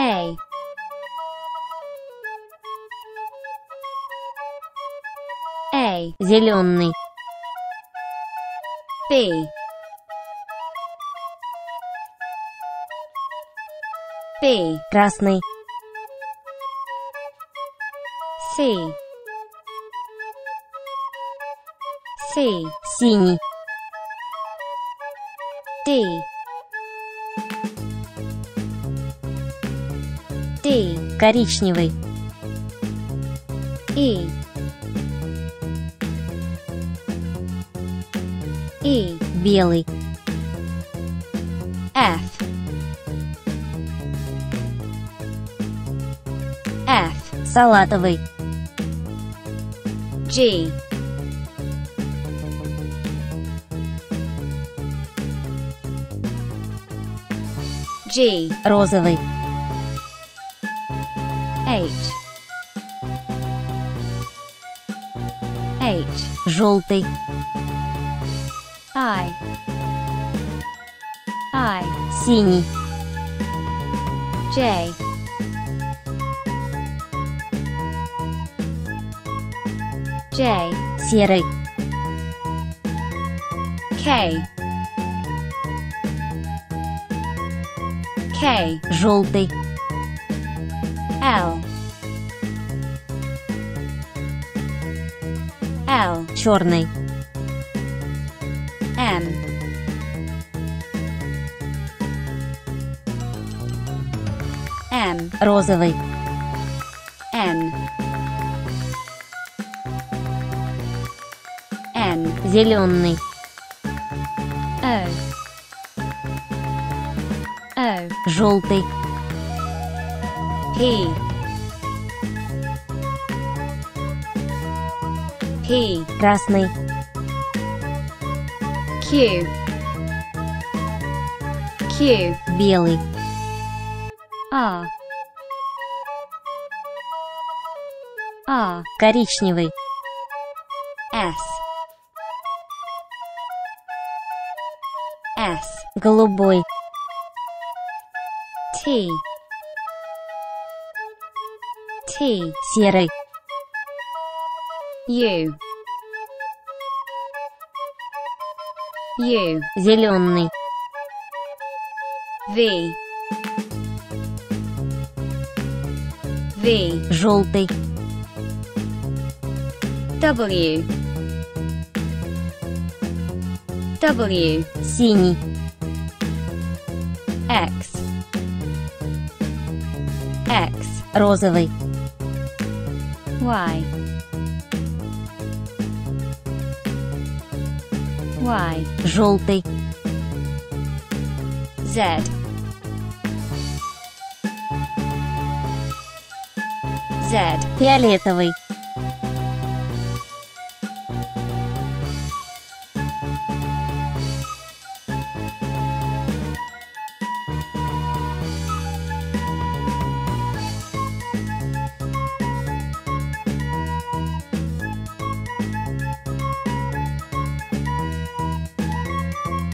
A. A. Зеленый. B. B. Красный. C. C. Синий. D. D. Коричневый. E. E. Белый. F. F. Салатовый. G. G. Розовый. H. H. Желтый. I. I. Синий. J. J. Серый. K. K. Желтый. L. L. Черный. M. M. Розовый. N. N. Зеленый. O. O. Желтый. P. P. Красный. Q. Q. Белый. R. R. Коричневый. S. S. Голубой. T. T. Серый. U. U. Зеленый. V. V. Желтый. W. W. Синий. X. X. Розовый. Y. Y. Желтый. Z. Z. Фиолетовый.